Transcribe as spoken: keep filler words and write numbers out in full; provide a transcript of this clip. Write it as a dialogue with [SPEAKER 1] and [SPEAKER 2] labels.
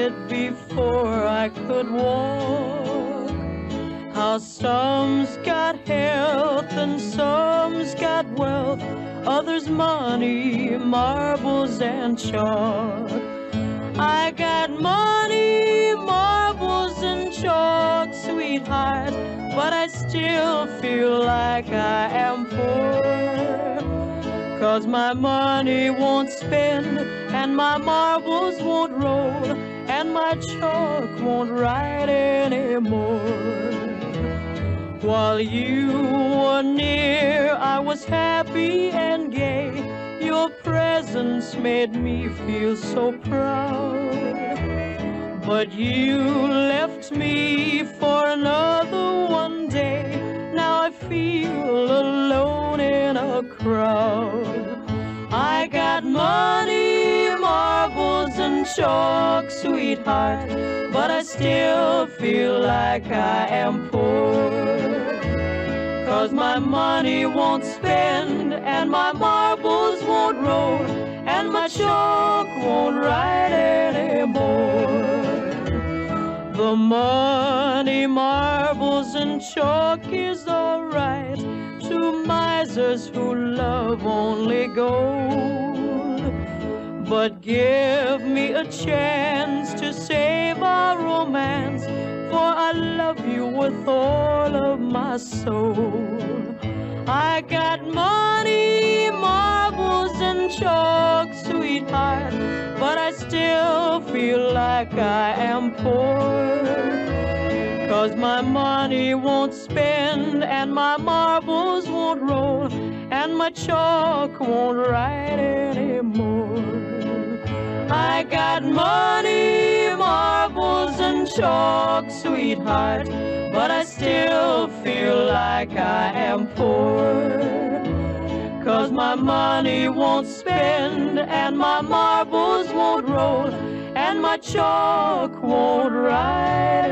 [SPEAKER 1] it before I could walk. How some's got health and some's got wealth, others money, marbles and chalk. I got money, marbles and chalk, sweetheart, but I still feel like I am poor. 'Cause my money won't spend, and my marbles won't roll, and my chalk won't write anymore. While you were near, I was happy and gay. Your presence made me feel so proud. But you left me for another one day. Now I feel alone in a crowd. I got money, marbles and chalk, sweetheart, but I still feel like I am poor. 'Cause my money won't spend, and my marbles won't roll, and my chalk won't write anymore. The money, marbles and chalk is alright to misers who love only gold. But give me a chance to save our romance, for I love you with all of my soul. I got money, marbles and chalk, sweetheart, but I still feel like I am poor. 'Cause my money won't spend, and my marbles won't roll, and my chalk won't write anymore. I got money, marbles and chalk, sweetheart, but I still feel like I am poor. 'Cause my money won't spend, and my marbles won't roll, and my chalk won't write